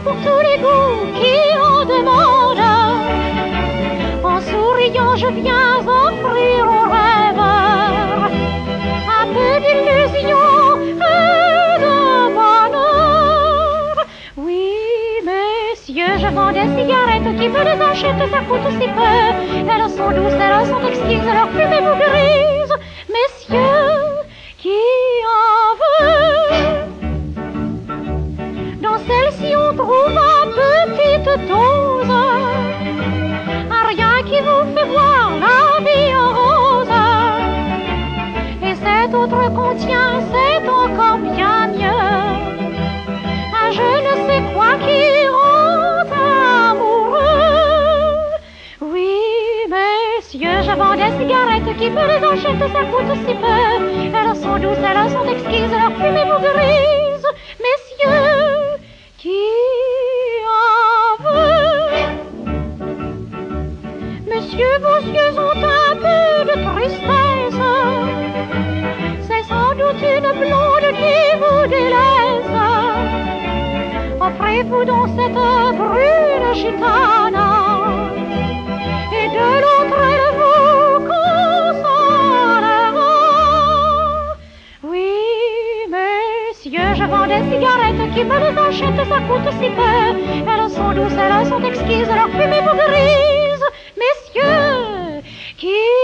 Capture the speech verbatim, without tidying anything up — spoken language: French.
pour tous les goûts qui en demandent. En souriant, je viens offrir aux rêveurs un peu d'illusion et de bonheur. Oui, messieurs, je vends des cigarettes, qui me les achète, ça coûte si peu. Elles sont douces, elles sont exquises, leur fumée vous grise. Messieurs, qui en veut? Dans celle-ci on trouve à petite dose un rien qui vous fait voir la vie en rose. Et cet autre contient, c'est encore bien mieux, un je ne sais quoi qui rend amoureux. Oui, messieurs, je vends des cigarettes, qui me les achète, ça coûte si peu. Elles sont douces, elles sont exquises, leur fumée vous grise. Messieurs, qui en veut? Monsieur, vos yeux ont un peu de tristesse, c'est sans doute une blonde qui vous délaisse. Offrez-vous donc cette brune gitane, et de l'autre elle vous consolera. Oui, messieurs, je vends des cigarettes, qui me les achète, ça coûte si peu. Elles sont douces, elles sont exquises, leur fumée vous grise. Messieurs, qui